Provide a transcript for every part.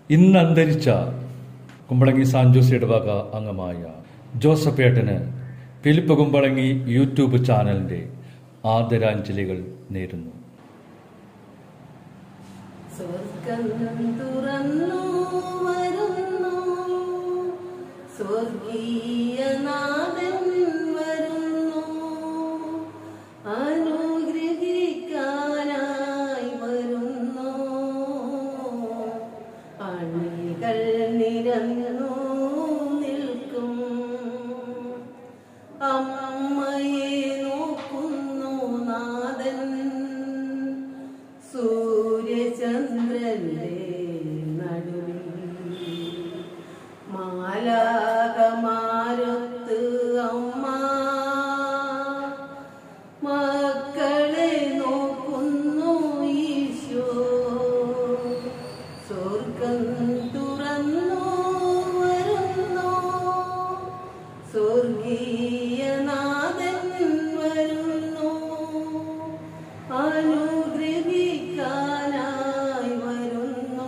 ഇന്ന് അന്തരിച്ച കുമ്പളങ്ങി സാൻജോസ് ഇടവക അംഗമായ ജോസഫ് ഏട്ടന് ഫിലിപ്പ് കുമ്പളങ്ങി യൂട്യൂബ് ചാനലിന്റെ ആദരാഞ്ജലികൾ നേരുന്നു. സ്വർഗീയനാഥൻ വരുന്നു, അനുഗ്രഹിക്കാനായി വരുന്നു, അണികൾ നിരന്നു നിൽക്കും, അമ്മയെ നോക്കുന്നു നാഥൻ, സൂര്യചന്ദ്രന്റെ നടുവിൽ മാലാഖമാരൊത്ത് അമ്മ മക്കളെ നോക്കുന്നു ഈശോ. സ്വർഗം തുറന്നു വരുന്നു, സ്വർഗീയനാഥൻ വരുന്നു, അനുഗ്രഹിക്കാനായി വരുന്നു,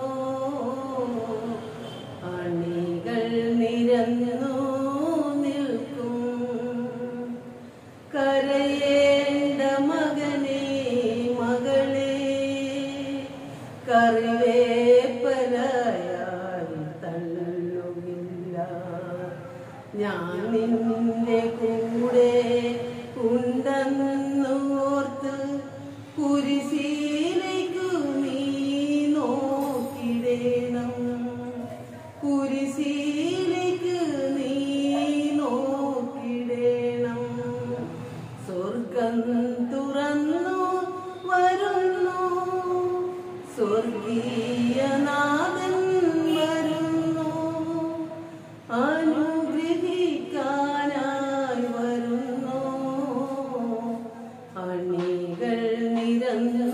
അണികൾ നിരന്നു നിൽക്കും. കരയേണ്ട മകനെ മകളെ, കറിവേപ്പലയാൽ തള്ളുകില്ല, ഞാൻ നിന്റെ കൂടെ ഉണ്ടെന്നോർത്ത് കുരിശിലേക്കു നീ നോക്കിടേണം, കുരിശിലേക്ക് നീ നോക്കിടേണം. സ്വർഗം തുറന്നു വരുന്നു, സ്വർഗീയനാഥൻ വരുന്നു, അനുഗ്രഹിക്കാനായി വരുന്നു, അണികൾ നിരന്നു